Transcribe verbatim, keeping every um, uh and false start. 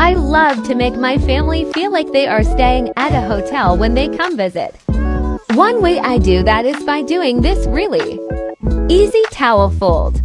I love to make my family feel like they are staying at a hotel when they come visit. One way I do that is by doing this really easy towel fold.